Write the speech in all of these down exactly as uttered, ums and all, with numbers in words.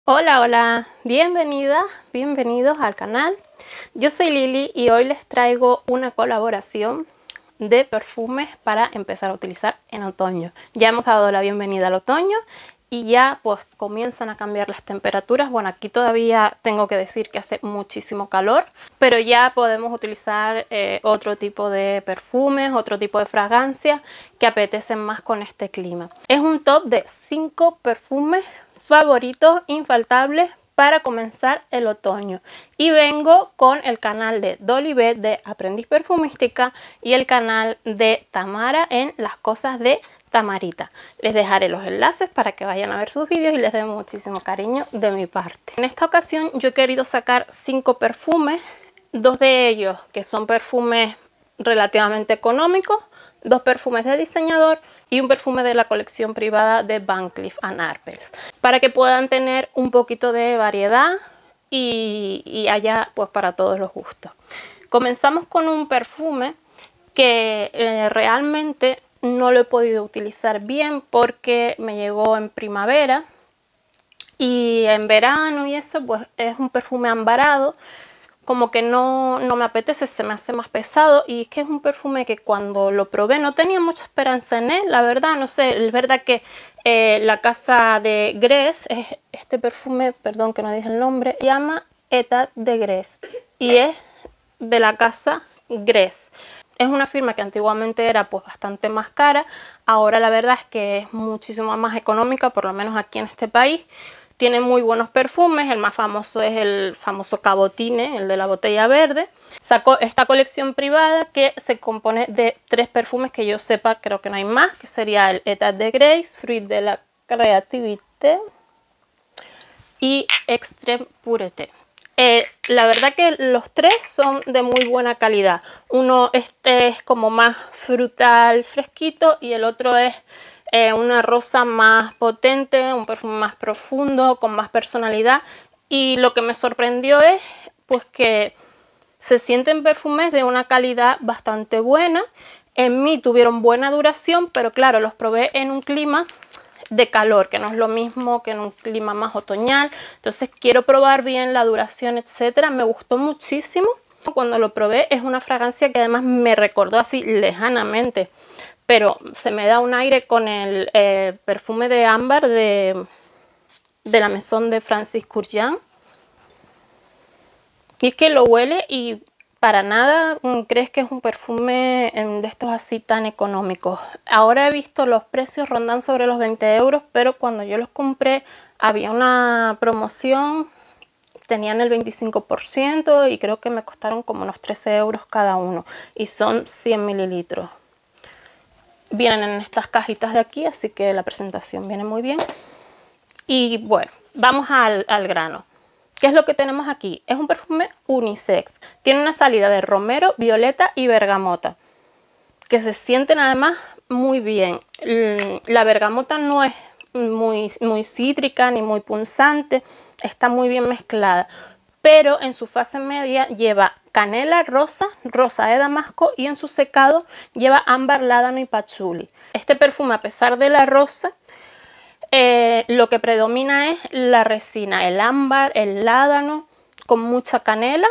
Hola, hola, bienvenidas, bienvenidos al canal. Yo soy Lili y hoy les traigo una colaboración de perfumes para empezar a utilizar en otoño. Ya hemos dado la bienvenida al otoño y ya pues comienzan a cambiar las temperaturas. Bueno, aquí todavía tengo que decir que hace muchísimo calor, pero ya podemos utilizar eh, otro tipo de perfumes, otro tipo de fragancias que apetecen más con este clima. Es un top de cinco perfumes favoritos infaltables para comenzar el otoño, y vengo con el canal de Dolly B de Aprendiz Perfumística y el canal de Tamara en Las Cosas de Tamarita. Les dejaré los enlaces para que vayan a ver sus vídeos y les den muchísimo cariño de mi parte. En esta ocasión yo he querido sacar cinco perfumes, dos de ellos que son perfumes relativamente económicos, dos perfumes de diseñador y un perfume de la colección privada de Van Cleef and Arpels, para que puedan tener un poquito de variedad y, y haya pues para todos los gustos. Comenzamos con un perfume que eh, realmente no lo he podido utilizar bien porque me llegó en primavera, y en verano y eso pues es un perfume ambarado, como que no, no me apetece, se me hace más pesado, y es que es un perfume que cuando lo probé no tenía mucha esperanza en él, la verdad. No sé, es verdad que eh, la casa de Grès, es este perfume, perdón que no dije el nombre, se llama Etat de Grès y es de la casa Grès. Es una firma que antiguamente era pues bastante más cara, ahora la verdad es que es muchísimo más económica, por lo menos aquí en este país. Tiene muy buenos perfumes, el más famoso es el famoso Cabotine, el de la botella verde. Sacó esta colección privada que se compone de tres perfumes que yo sepa, creo que no hay más, que sería el Etat de Grès, Fruit de la Creativité y Extreme Pureté. Eh, la verdad que los tres son de muy buena calidad. Uno este es como más frutal, fresquito, y el otro es Eh, una rosa más potente, un perfume más profundo, con más personalidad. Y lo que me sorprendió es pues que se sienten perfumes de una calidad bastante buena. En mí tuvieron buena duración, pero claro, los probé en un clima de calor, que no es lo mismo que en un clima más otoñal. Entonces quiero probar bien la duración, etcétera. Me gustó muchísimo cuando lo probé. Es una fragancia que además me recordó así lejanamente, pero se me da un aire con el eh, perfume de ámbar de, de la Maison de Francis Kurkdjian. Y es que lo huele y para nada crees que es un perfume de estos así tan económicos. Ahora he visto los precios rondan sobre los veinte euros, pero cuando yo los compré había una promoción, tenían el veinticinco por ciento y creo que me costaron como unos trece euros cada uno, y son cien mililitros. Vienen en estas cajitas de aquí, así que la presentación viene muy bien. Y bueno, vamos al, al grano. ¿Qué es lo que tenemos aquí? Es un perfume unisex. Tiene una salida de romero, violeta y bergamota, que se sienten además muy bien. La bergamota no es muy, muy cítrica ni muy punzante, está muy bien mezclada, pero en su fase media lleva canela, rosa, rosa de damasco, y en su secado lleva ámbar, ládano y pachuli. Este perfume, a pesar de la rosa, eh, lo que predomina es la resina, el ámbar, el ládano, con mucha canela.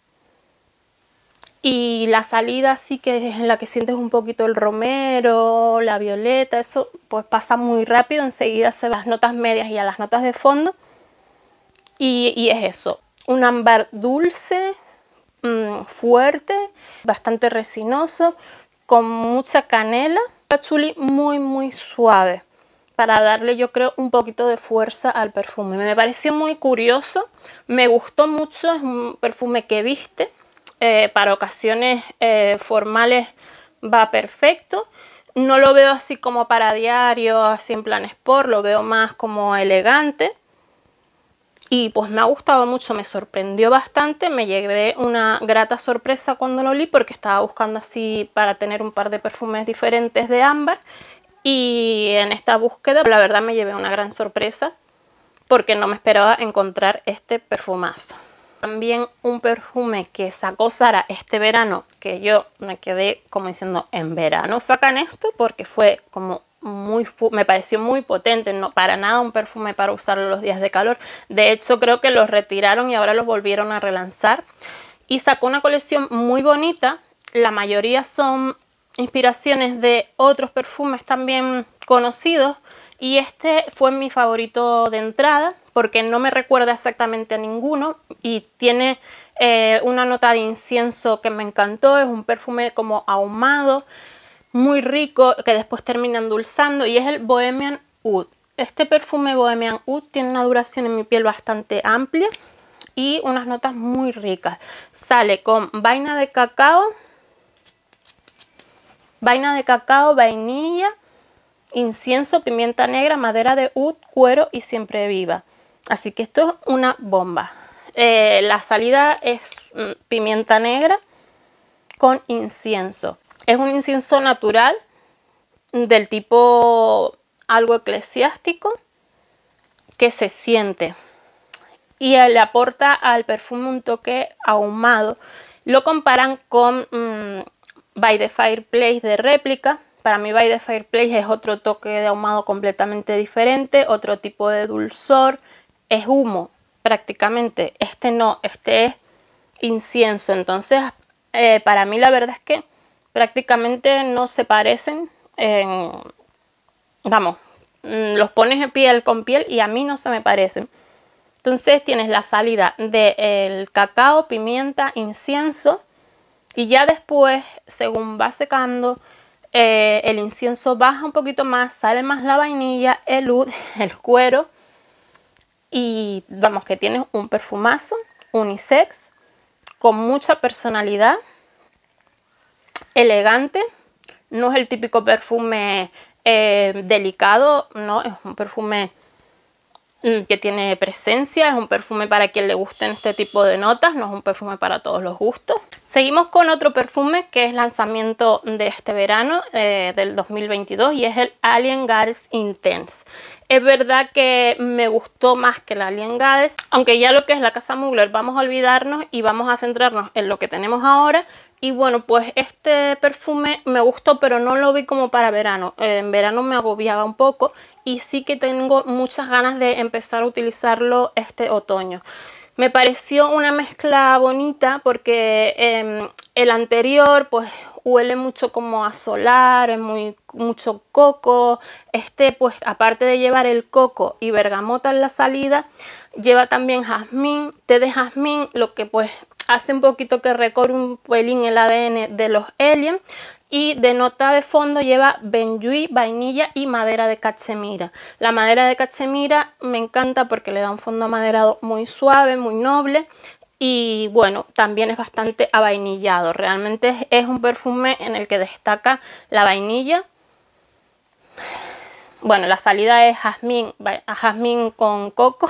Y la salida sí que es en la que sientes un poquito el romero, la violeta, eso pues pasa muy rápido, enseguida se van a las notas medias y a las notas de fondo. Y, y es eso, un ámbar dulce, mmm, fuerte, bastante resinoso, con mucha canela, pachuli muy muy suave, para darle yo creo un poquito de fuerza al perfume. Me pareció muy curioso, me gustó mucho, es un perfume que viste. Eh, para ocasiones eh, formales va perfecto. No lo veo así como para diario, así en plan sport, lo veo más como elegante. Y pues me ha gustado mucho, me sorprendió bastante, me llevé una grata sorpresa cuando lo olí, porque estaba buscando así para tener un par de perfumes diferentes de ámbar. Y en esta búsqueda la verdad me llevé una gran sorpresa, porque no me esperaba encontrar este perfumazo. También un perfume que sacó Zara este verano, que yo me quedé como diciendo, en verano sacan esto, porque fue como muy, me pareció muy potente, no para nada un perfume para usarlo los días de calor. De hecho, creo que los retiraron y ahora los volvieron a relanzar. Y sacó una colección muy bonita. La mayoría son inspiraciones de otros perfumes también conocidos. Y este fue mi favorito de entrada porque no me recuerda exactamente a ninguno. Y tiene eh, una nota de incienso que me encantó. Es un perfume como ahumado, muy rico, que después termina endulzando. Y es el Bohemian Oud. Este perfume Bohemian Oud tiene una duración en mi piel bastante amplia y unas notas muy ricas. Sale con vaina de cacao, vaina de cacao, vainilla, incienso, pimienta negra, madera de oud, cuero y siempre viva. Así que esto es una bomba. Eh, la salida es pimienta negra con incienso. Es un incienso natural del tipo algo eclesiástico que se siente y le aporta al perfume un toque ahumado. Lo comparan con mmm, By the Fireplace de réplica. Para mí By the Fireplace es otro toque de ahumado completamente diferente, otro tipo de dulzor, es humo prácticamente. Este no, este es incienso. Entonces eh, para mí la verdad es que prácticamente no se parecen. En, vamos, los pones en piel con piel y a mí no se me parecen. Entonces tienes la salida del cacao, pimienta, incienso y ya después, según va secando, eh, el incienso baja un poquito más, sale más la vainilla, el oud, el cuero y vamos que tienes un perfumazo unisex con mucha personalidad, elegante, no es el típico perfume eh, delicado, no, es un perfume que tiene presencia, es un perfume para quien le gusten este tipo de notas, no es un perfume para todos los gustos. Seguimos con otro perfume que es lanzamiento de este verano eh, del dos mil veintidós y es el Alien Goddess Intense. Es verdad que me gustó más que el Alien Goddess, aunque ya lo que es la casa Mugler vamos a olvidarnos y vamos a centrarnos en lo que tenemos ahora. Y bueno, pues este perfume me gustó, pero no lo vi como para verano. Eh, en verano me agobiaba un poco y sí que tengo muchas ganas de empezar a utilizarlo este otoño. Me pareció una mezcla bonita porque eh, el anterior pues huele mucho como a solar, es muy, mucho coco. Este pues aparte de llevar el coco y bergamota en la salida, lleva también jazmín, té de jazmín, lo que pues hace un poquito que recorre un pelín el A D N de los Alien. Y de nota de fondo lleva benjuí, vainilla y madera de cachemira. La madera de cachemira me encanta porque le da un fondo amaderado muy suave, muy noble. Y bueno, también es bastante avainillado. Realmente es un perfume en el que destaca la vainilla. Bueno, la salida es jazmín, jazmín con coco.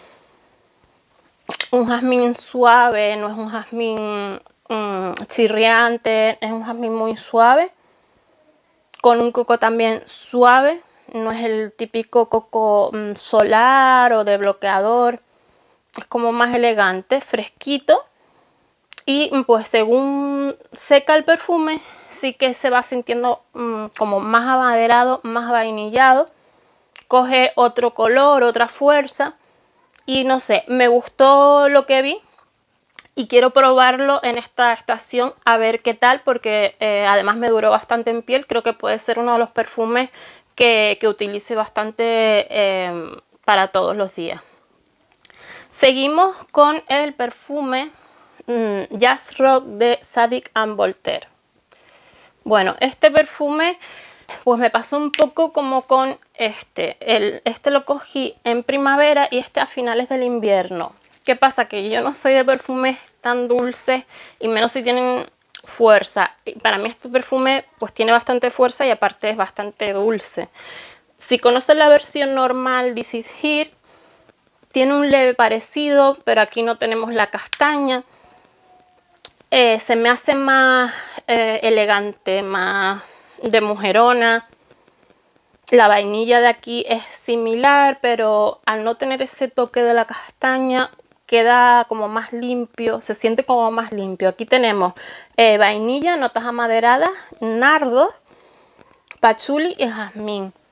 Un jazmín suave, no es un jazmín mmm, chirriante, es un jazmín muy suave, con un coco también suave, no es el típico coco mmm, solar o de bloqueador, es como más elegante, fresquito. Y pues según seca el perfume, sí que se va sintiendo mmm, como más amaderado, más vainillado, coge otro color, otra fuerza. Y no sé, me gustó lo que vi y quiero probarlo en esta estación a ver qué tal, porque eh, además me duró bastante en piel. Creo que puede ser uno de los perfumes que, que utilice bastante eh, para todos los días. Seguimos con el perfume mmm, Jazz Rock de Zadig and Voltaire. Bueno, este perfume pues me pasó un poco como con este. El, este lo cogí en primavera y este a finales del invierno. ¿Qué pasa? Que yo no soy de perfumes tan dulces y menos si tienen fuerza. Y para mí este perfume pues tiene bastante fuerza y aparte es bastante dulce. Si conocen la versión normal This Is Here, tiene un leve parecido, pero aquí no tenemos la castaña. Eh, se me hace más eh, elegante, más de mujerona. La vainilla de aquí es similar, pero al no tener ese toque de la castaña queda como más limpio, se siente como más limpio. Aquí tenemos eh, vainilla, notas amaderadas, nardo, pachuli y jazmín.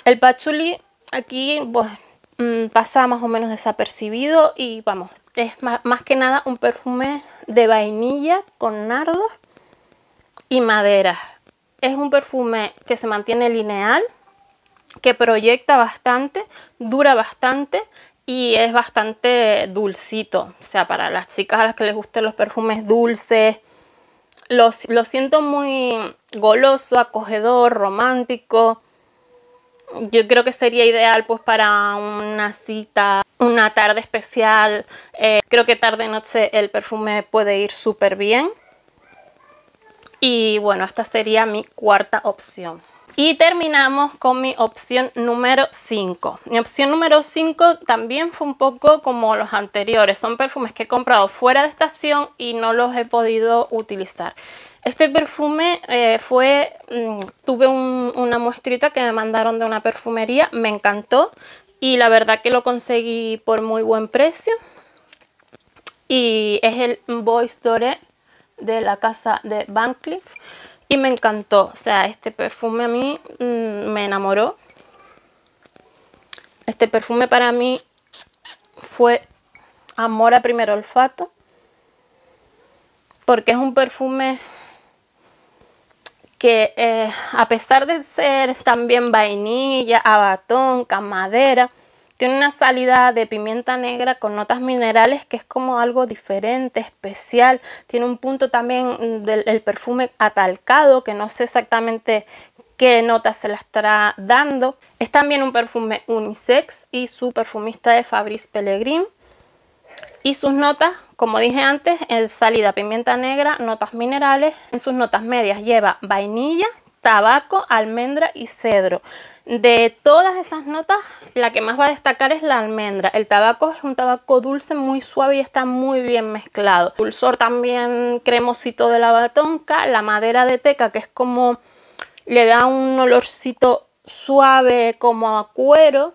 El patchouli aquí pues mmm, pasa más o menos desapercibido y vamos, es más, más que nada un perfume de vainilla con nardo y madera. Es un perfume que se mantiene lineal, que proyecta bastante, dura bastante y es bastante dulcito. O sea, para las chicas a las que les gusten los perfumes dulces, lo, lo siento muy goloso, acogedor, romántico. Yo creo que sería ideal pues para una cita, una tarde especial. Eh, creo que tarde-noche el perfume puede ir súper bien. Y bueno, esta sería mi cuarta opción. Y terminamos con mi opción número cinco. Mi opción número cinco también fue un poco como los anteriores. Son perfumes que he comprado fuera de estación y no los he podido utilizar. Este perfume eh, fue, mmm, tuve un, una muestrita que me mandaron de una perfumería, me encantó y la verdad que lo conseguí por muy buen precio. Y es el Bois Doré de la casa de Van Cleef y me encantó. O sea, este perfume a mí mmm, me enamoró. Este perfume para mí fue amor a primer olfato, porque es un perfume que eh, a pesar de ser también vainilla, abatón, camadera, tiene una salida de pimienta negra con notas minerales que es como algo diferente, especial. Tiene un punto también del el perfume atalcado, que no sé exactamente qué notas se la estará dando. Es también un perfume unisex y su perfumista es Fabrice Pellegrin. Y sus notas, como dije antes, en salida pimienta negra, notas minerales. En sus notas medias lleva vainilla, tabaco, almendra y cedro. De todas esas notas, la que más va a destacar es la almendra. El tabaco es un tabaco dulce, muy suave y está muy bien mezclado. Dulzor también cremosito de la batonca. La madera de teca, que es como, le da un olorcito suave como a cuero.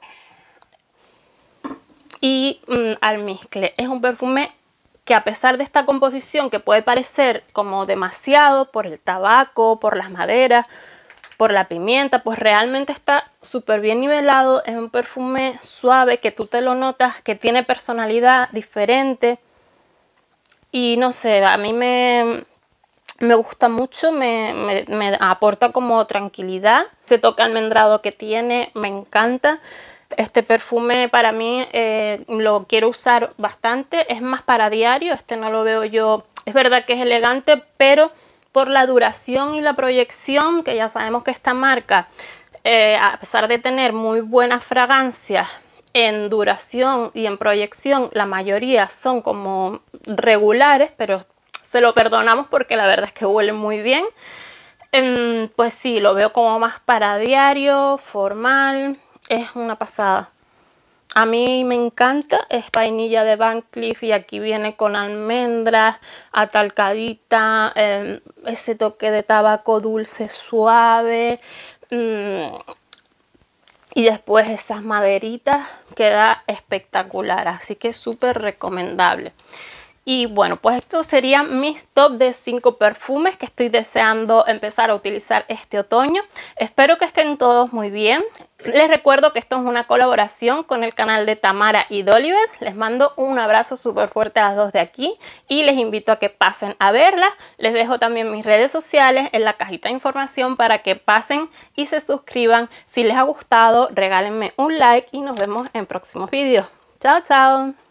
Y mmm, almizcle. Es un perfume que a pesar de esta composición que puede parecer como demasiado por el tabaco, por las maderas, por la pimienta, pues realmente está súper bien nivelado. Es un perfume suave que tú te lo notas, que tiene personalidad diferente. Y no sé, a mí me, me gusta mucho, me, me, me aporta como tranquilidad. Ese toque almendrado que tiene, me encanta. Este perfume para mí eh, lo quiero usar bastante, es más para diario. Este no lo veo yo, es verdad que es elegante, pero por la duración y la proyección, que ya sabemos que esta marca, eh, a pesar de tener muy buenas fragancias, en duración y en proyección la mayoría son como regulares, pero se lo perdonamos porque la verdad es que huele muy bien. Eh, pues sí, lo veo como más para diario, formal. Es una pasada. A mí me encanta. Es vainilla de Van Cleef y aquí viene con almendras, atalcadita, eh, ese toque de tabaco dulce suave. Mmm, y después esas maderitas, queda espectacular. Así que súper recomendable. Y bueno, pues estos serían mis top de cinco perfumes que estoy deseando empezar a utilizar este otoño. Espero que estén todos muy bien. Les recuerdo que esto es una colaboración con el canal de Tamara y Dolibet. Les mando un abrazo súper fuerte a las dos de aquí y les invito a que pasen a verlas. Les dejo también mis redes sociales en la cajita de información para que pasen y se suscriban. Si les ha gustado, regálenme un like y nos vemos en próximos vídeos. Chao, chao.